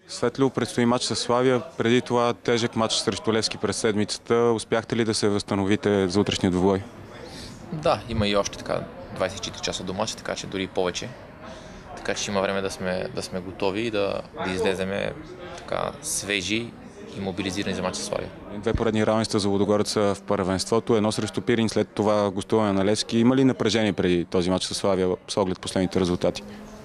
Светло, предстои матч с Славия. Преди това тежък матч срещу Левски през седмицата. Успяхте ли да се възстановите за утрешния двубой? Да, има и още така 24 часа до матча, така че дори и повече. Така че има време да сме готови и да излеземе така свежи и мобилизирани за матча с Славия. Две поредни равенства за Лудогорец в първенството. Едно срещу Пирин, след това гостуване на Левски. Има ли напрежение преди този матч с Славия с оглед последните резултати?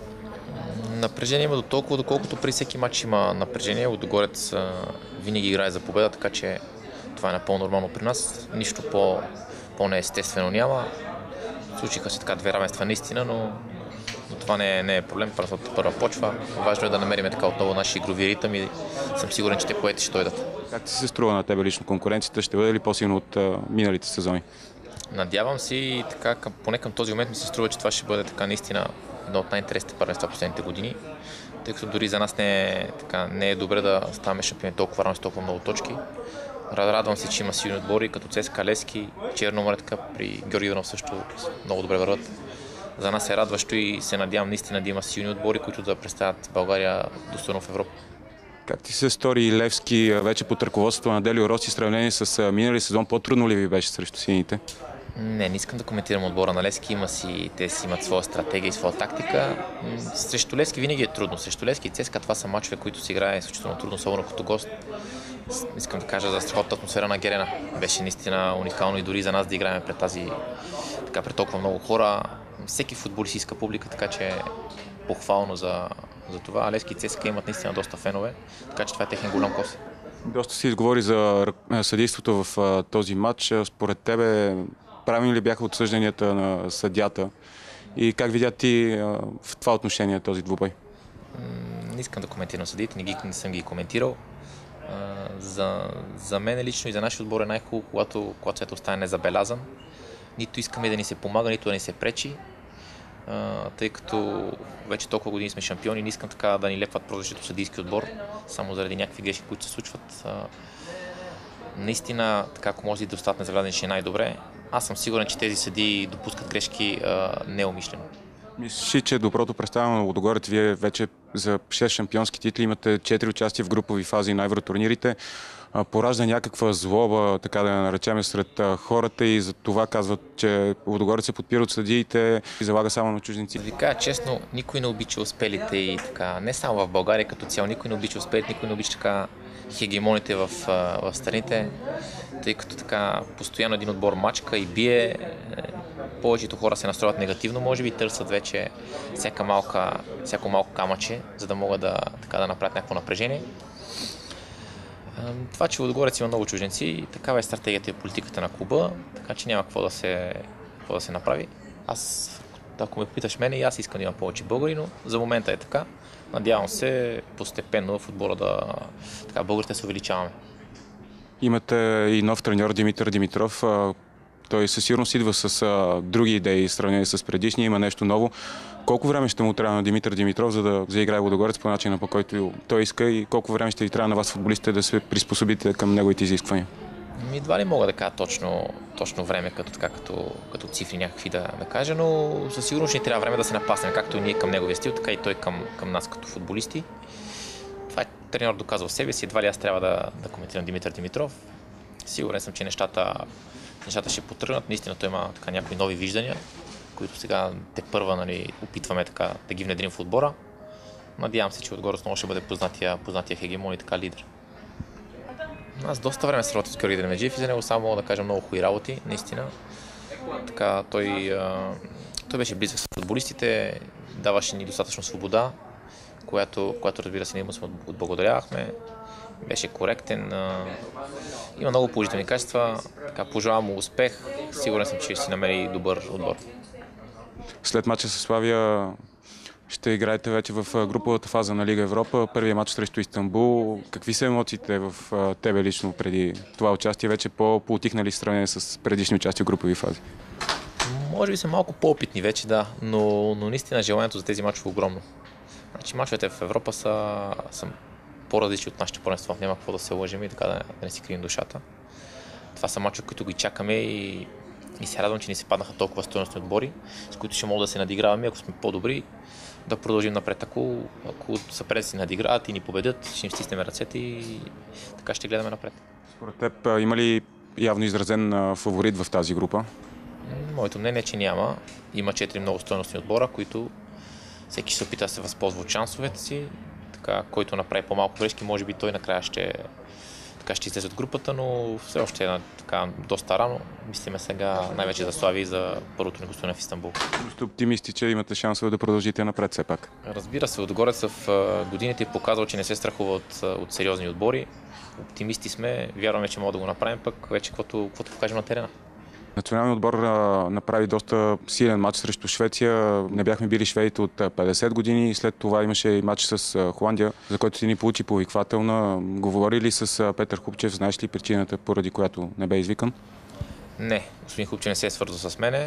Напрежение има до толкова, доколкото при всеки матч има напрежение. Лудогорец винаги играе за победа, така че това е напълно нормално при нас. Нищо по-неестествено няма. Случиха се така две равенства наистина, но това не е проблем. Първа почва. Важно е да намерим така отново нашия игрови ритъм и съм сигурен, че те поети ще дойдат. Как ти се струва на тебе лично конкуренцията? Ще бъде ли по-силно от миналите сезони? Надявам се и така, поне към този момент ми се струва, че това ще бъде така наистина едно от най-интересните първенства последните години, тъй като дори за нас не е добре да ставаме шампиони толкова рано с толкова много точки. Радвам се, че има силни отбори, като ЦСКА, Левски, Черно море, така при Георги Иванов също много добре върват. За нас е радващо и се надявам наистина да има силни отбори, които да представят България достойно в Европа. Как ти се стори Левски вече под ръководството на Делио Роси в сравнение с минали сезон? По-трудно ли ви беше срещу сините? Не искам да коментирам отбора на Левски. Те си имат своя стратегия и своя тактика. Срещу Левски винаги е трудно. Срещу Левски и ЦСКА това са мачове, които се играе изключително трудно, особено като гост. Искам да кажа за страхотната атмосфера на Герена. Беше наистина уникално и дори за нас да играем пред толкова много хора. Всеки футболист иска публика, така че е похвално за това. Левски и ЦСКА имат наистина доста фенове, така че това е техен голям кос. Доста си изговори за съдейството в този матч. Според тебе правилни ли бяха отсъжданията на съдията и как видя ти в това отношение този двубой? Не искам да коментирам съдиите, не съм ги коментирал. За мен лично и за нашия отбор е най-хубаво, когато цвета остане незабелязан. Нито искаме да ни се помага, нито да ни се пречи, тъй като вече толкова години сме шампиони, не искам така да ни лепват прозвището съдийски отбор, само заради някакви грешки, които се случват. Наистина, така, ако може да остат незабелязани, ще е най-добре. Аз съм сигурен, че тези съдии допускат грешки неумишлено. Мислиш ли, че доброто представяне на Лудогорец, вие вече за 6 шампионски титли имате 4 участия в групови фази на евротурнирите, поражда някаква злоба, така да я наречем, сред хората и за това казват, че Лудогорец се подпира от съдиите и залага само на чужденци? Да ви кажа честно, никой не обича успелите и така, не само в България като цяло, никой не обича успелите, никой не обича така хегемоните в страните, тъй като така постоянно един отбор мачка и бие. Повечето хора се настроят негативно, може би търсят вече всяко малко камъче, за да могат да направят някакво напрежение. Това, че Лудогорец има много чужденци, такава е стратегията и политиката на клуба, така че няма какво да се направи. Ако ме питаш мене, и аз искам да има повече българи, но за момента е така. Надявам се постепенно в отбора българите се увеличаваме. Имате и нов треньор Димитър Димитров. Той със сигурност идва с други идеи в сравнение с предишния, има нещо ново. Колко време ще му трябва на Димитър Димитров, за да заиграе Лудогорец по начина, по който той иска, и колко време ще ви трябва на вас, футболистите, да се приспособите към неговите изисквания? Едва ли мога да кажа точно време, като цифри някакви да кажа, но със сигурност ще ни трябва време да се напаснем, както и ние към неговия стил, така и той към нас като футболисти. Това е треньор доказва себе си, едва ли аз трябва да коментирам Димитър Димитров. Сигурен съм, че нещата ще потръгнат. Наистина той има някои нови виждания, които сега тепърва опитваме да ги внедрим в отбора. Надявам се, че отгоре отново ще бъде познатия хегемон и така лидер. Аз доста време се работя с Георги Дерменджиев и за него само мога да кажа много хубави работи, наистина. Така, той беше близък с футболистите, даваше ни достатъчно свобода, която разбира се, ние му отблагодарявахме. Беше коректен, има много положителни качества, пожелавам му успех, сигурен съм, че ще си намери добър отбор. След мача с Славия ще играете вече в груповата фаза на Лига Европа, първият мач срещу Истанбул. Какви са емоциите в тебе лично преди това участие? Вече по-утихнали в сравнение с предишни участия в групови фази? Може би са малко по-опитни вече, да, но наистина желанието за тези мачове е огромно. Значи мачовете в Европа са по-различни от нашите първенства, няма какво да се лъжим и така да не си крием душата. Това са мачове, които ги чакаме и се радвам, че ни се паднаха толкова стойностни отбори, с които ще мога да се надиграваме, ако сме по-добри. да продължим напред. Ако съперниците си надиграят и ни победят, ще им стиснем ръцете и така ще гледаме напред. Според теб има ли явно изразен фаворит в тази група? Моето мнение е, че няма. Има 4 много стойностни отбора, които всеки се опита да се възползва от шансовете си. Така, който направи по-малко грешки, може би той накрая ще излезе от групата, но все още е така доста рано. Мислиме сега най-вече за Славия и за първото ни гостуване в Истанбул. Сте оптимисти, че имате шансове да продължите напред все пак? Разбира се, Лудогорец в годините е показал, че не се страхува от сериозни отбори. Оптимисти сме, вярваме, че мога да го направим, пък вече каквото покажем на терена. Националният отбор направи доста силен матч срещу Швеция. Не бяхме били шведите от 50 години и след това имаше и матч с Холандия, за който ти ни получи повиквателна. Говори ли с Петър Хупчев? Знаеш ли причината, поради която не бе извикан? Не, господин Хупчев не се е свързал с мене.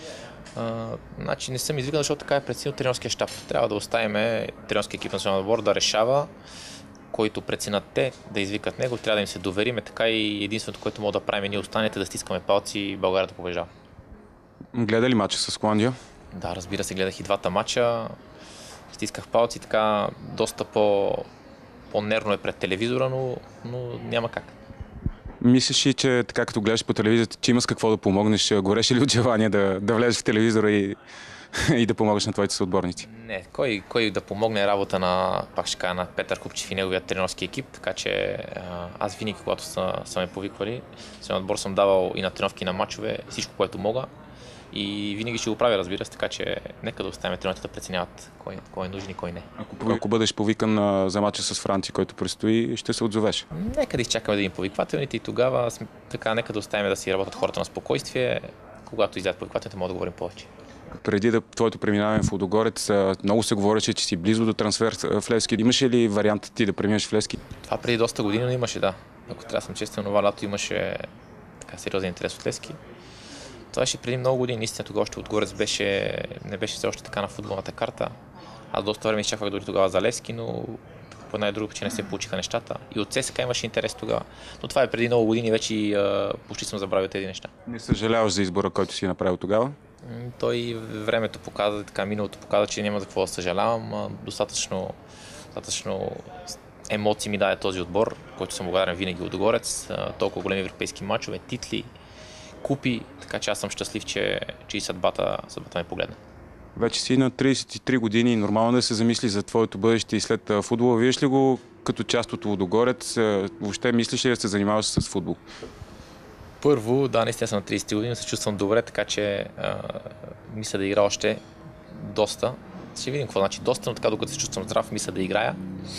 Значи не съм извикан, защото така е преценил тренерския щаб. Трябва да оставим тренерския екип на националния отбор да решава, който преценят те да извикат него, трябва да им се довериме, така и единственото, което мога да правим ние останете да стискаме палци и България да побеждава. Гледа ли матча с Холандия? Да, разбира се, гледах и двата матча, стисках палци, така доста по-нервно е пред телевизора, но няма как. Мислиш ли, че така като гледаш по телевизията, че има с какво да помогнеш? Гореш ли от желание да влезеш в телевизора и да помогнеш на твоите съотборници? Не, кой да помогне работа пак ще кажа, на Петър Купчев и неговия тренерски екип, така че аз винаги, когато са ме повиквали, своя отбор съм давал и на тренировки, и на матчове, всичко, което мога и винаги ще го правя, разбира се, така че нека да оставим тренерите да преценяват кой е нужен и кой не. Ако бъдеш повикан за матча с Франция, който предстои, ще се отзовеш? Нека да изчакаме да им повиквателните и тогава така нека да оставим да си работят хората на спокойствие, когато излязат повиквателните, може да говорим повече. Преди твоето преминаване в Лудогорец, много се говореше, че си близо до трансфер в Левски. Имаше ли вариант ти да преминеш в Левски? Това преди доста години, но имаше, да. Ако трябва да съм честен, това лято имаше така сериозен интерес от Левски. Това беше преди много години. Наистина тогава още Лудогорец не беше все още така на футболната карта. Аз доста време изчаквах дори тогава за Левски, но по една и друга причина не се получиха нещата. И от ЦСКА имаше интерес тогава. Но това е преди много години, вече почти съм забравил тези неща. Не съжаляваш за избора, който си направил тогава? Той времето показа, така миналото показа, че няма за какво да съжалявам. Достатъчно емоции ми даде този отбор, който съм благодарен винаги от Лудогорец. Толкова големи европейски мачове, титли, купи, така че аз съм щастлив, че и съдбата ме погледна. Вече си на 33 години, нормално да се замисли за твоето бъдеще и след футбола. Виждаш ли го като част от Лудогорец? Въобще мислиш ли да се занимаваш с футбол? Първо, да, наистина съм на 30 години, се чувствам добре, така че мисля да игра още доста. Ще видим какво значи доста, но така докато се чувствам здрав, мисля да играя.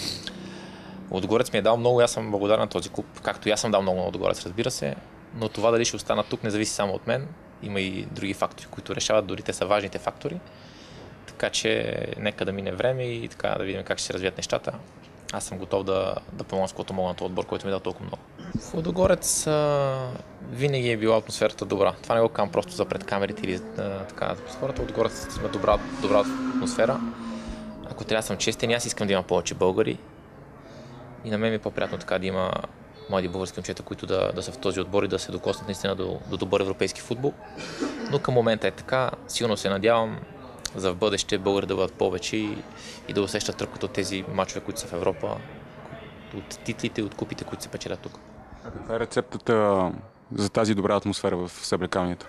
Лудогорец ми е дал много и аз съм благодарен на този клуб, както и аз съм дал много на Лудогорец, разбира се, но това дали ще остана тук не зависи само от мен. Има и други фактори, които решават, дори те са важните фактори. Така че нека да мине време и така да видим как ще се развият нещата. Аз съм готов да помогна с каквото мога на този отбор, който ми дал толкова много. В Лудогорец винаги е била атмосферата добра. Това не го казвам просто за пред камерите или така. Хората от Лудогорец има добра атмосфера. Ако трябва да съм честен, аз искам да има повече българи. И на мен ми е по-приятно така да има млади български момчета, които да са в този отбор и да се докоснат наистина до добър европейски футбол. Но към момента е така. Силно се надявам за в бъдеще българи да бъдат повече и да усещат тръпката от тези мачове, които са в Европа, от титлите, от купите, които се печелят тук. Каква е рецептата за тази добра атмосфера в съблекалнията?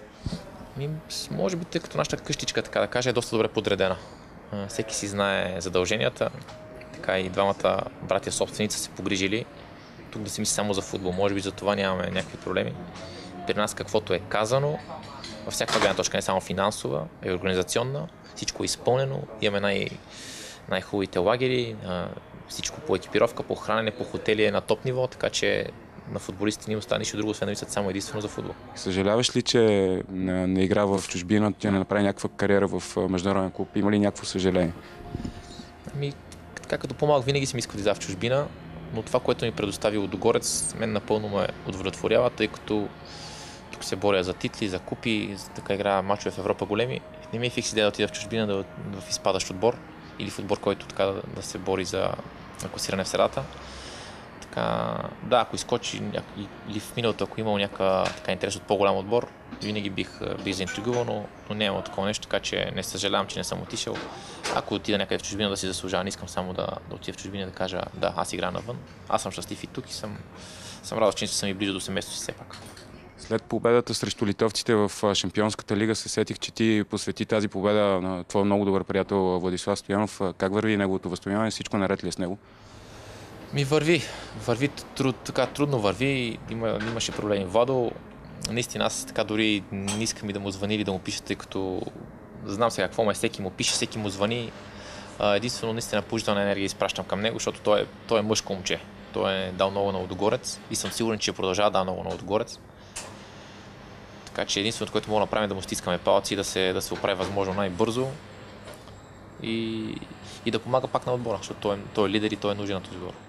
Може би, тъй като нашата къщичка, така да кажа, е доста добре подредена. Всеки си знае задълженията, така и двамата братя собственици са се погрижили тук да се мисли само за футбол. Може би за това нямаме някакви проблеми. При нас каквото е казано, във всяка гледна точка, не само финансова, е организационна, всичко е изпълнено, имаме най-хубавите лагери, всичко по екипировка, по хранене, по хотели е на топ ниво, така че на футболистите не остане нищо друго, освен да мислят само единствено за футбол. Съжаляваш ли, че не игра в чужбина, че не направи някаква кариера в международен клуб? Има ли някакво съжаление? Така като по-малък винаги съм искал да изляза в чужбина, но това, което ми предостави Лудогорец, мен напълно ме удовлетворява, тъй като тук се боря за титли, за купи, така играя мачове в Европа големи. Не ми е фикс идея да отида в чужбина, в изпадащ отбор или в отбор, който така да се бори за класиране в средата. Така, да, ако изкочи или в миналото, ако имал някакъв интерес от по-голям отбор, винаги бих заинтригувал, но не е такова нещо, така че не съжалявам, че не съм отишъл. Ако отида някъде в чужбина да си заслужава, не искам само да отида в чужбина и да кажа да, аз играя навън. Аз съм щастлив и тук и съм радостен, че съм и близо до семейството си все пак. След победата срещу литовците в Шампионската лига се сетих, че ти посвети тази победа на твой много добър приятел Владислав Стоянов. Как върви неговото възстановяване? Всичко наред ли е с него? Върви така трудно върви, имаше проблеми. Владо, наистина аз така дори не искам и да му звъни или да му пиша, тъй като знам сега какво всеки му пише, всеки му звъни. Единствено наистина положителна енергия изпращам към него, защото той е мъжко момче. Той е дал много на Лудогорец и съм сигурен, че продължава да дава много на Лудогорец. Така че единственото, което мога да направим е да му стискаме палци и да се оправи възможно най-бързо и да помага пак на отбора, защото той е лидер и той е нужен на този отбор.